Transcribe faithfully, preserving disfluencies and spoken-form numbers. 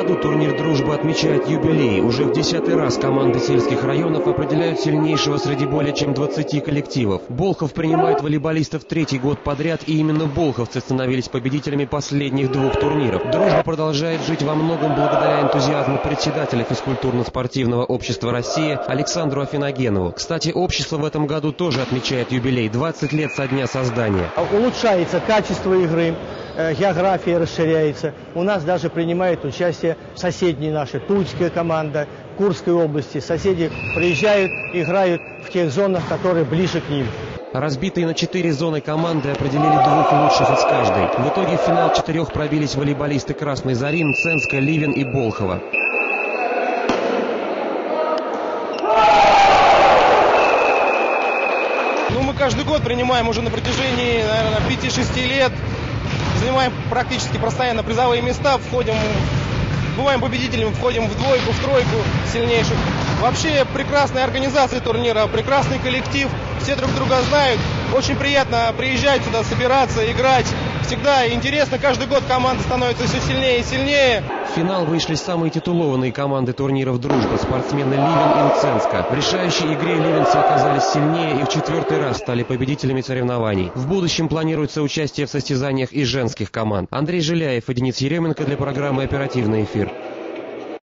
году турнир «Дружба» отмечает юбилей. Уже в десятый раз команды сельских районов определяют сильнейшего среди более чем двадцати коллективов. Болхов принимает волейболистов третий год подряд, и именно болховцы становились победителями последних двух турниров. «Дружба» продолжает жить во многом благодаря энтузиазму председателя физкультурно-спортивного общества России Александру Афиногенову. Кстати, общество в этом году тоже отмечает юбилей – двадцать лет со дня создания. Улучшается качество игры, география расширяется. У нас даже принимает участие соседние наши, Тульская команда, Курской области. Соседи приезжают, играют в тех зонах, которые ближе к ним. Разбитые на четыре зоны команды определили двух лучших из каждой. В итоге в финал четырех пробились волейболисты Красной Зари, Мценска, Ливен и Болхова. Ну, мы каждый год принимаем уже на протяжении, наверное, пяти-шести лет. Занимаем практически постоянно призовые места, входим, бываем победителями, входим в двойку, в тройку сильнейших. Вообще прекрасная организация турнира, прекрасный коллектив, все друг друга знают. Очень приятно приезжать сюда, собираться, играть. Всегда интересно, каждый год команда становится все сильнее и сильнее. В финал вышли самые титулованные команды турниров «Дружба» – спортсмены Ливен и Мценска. В решающей игре ливенцы оказались сильнее и в четвертый раз стали победителями соревнований. В будущем планируется участие в состязаниях и женских команд. Андрей Жиляев и Денис Еременко для программы «Оперативный эфир».